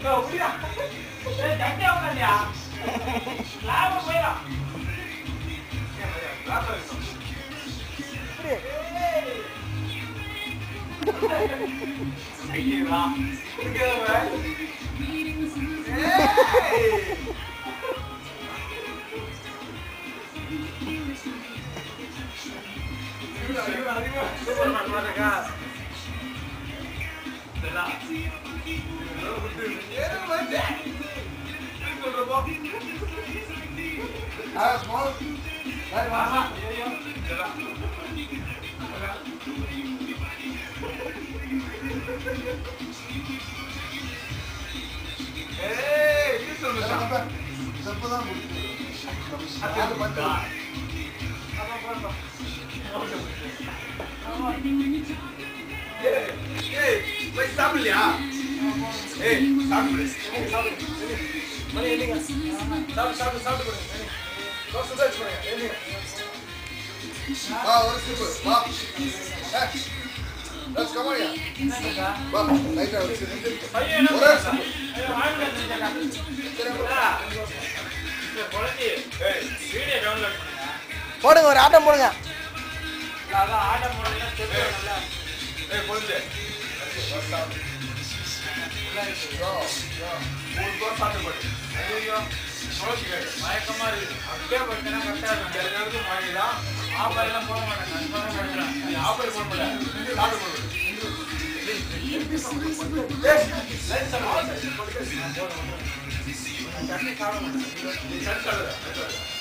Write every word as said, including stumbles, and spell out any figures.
போடுங்க ஒரு ஆட்டம் போடுங்க. மயக்கமா இருக்கு. அப்படியே பார்த்தீங்கன்னா கரெக்டா இருக்கும். எல்லாருக்கும் மழைதான். ஆப்பாயெல்லாம் போட மாட்டேன். ஆப்பாய் போட மாட்டேன். சாப்பிட போடுவேன். சட்னி சாப்பிட மாட்டேன். சட்னி சாப்பிடுவேன்.